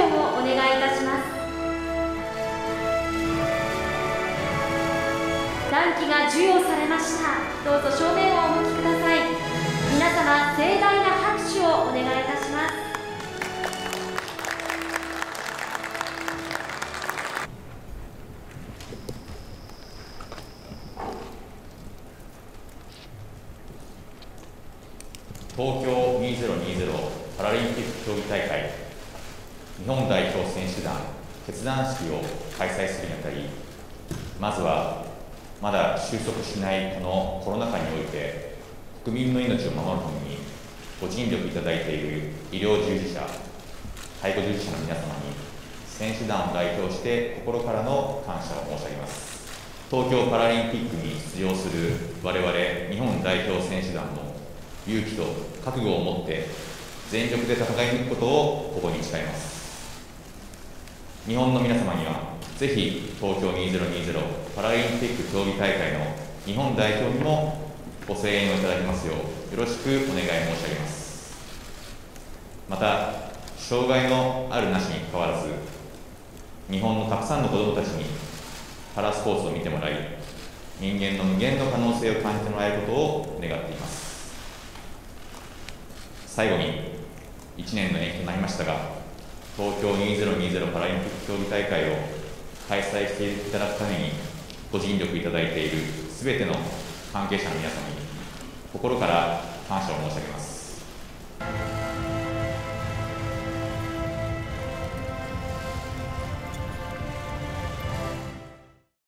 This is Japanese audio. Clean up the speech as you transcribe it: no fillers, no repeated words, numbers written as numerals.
ンをお願いいたします。団旗が授与されました。どうぞ正面をお向きください。皆様、盛大な拍手をお願いいたします。 東京2020パラリンピック競技大会日本代表選手団結団式を開催するにあたり、まずはまだ収束しないこのコロナ禍において国民の命を守るためにご尽力いただいている医療従事者、介護従事者の皆様に選手団を代表して心からの感謝を申し上げます。東京パラリンピックに出場する我々日本代表選手団の勇気と覚悟を持って全力で戦い抜くことをここに誓います。日本の皆様にはぜひ東京2020パラリンピック競技大会の日本代表にもご声援をいただきますようよろしくお願い申し上げます。また障害のあるなしにかかわらず日本のたくさんの子どもたちにパラスポーツを見てもらい、人間の無限の可能性を感じてもらえることを願っています。最後に1年の延期となりましたが、東京2020パラリンピック競技大会を開催していただくためにご尽力いただいているすべての関係者の皆様に心から感謝を申し上げます。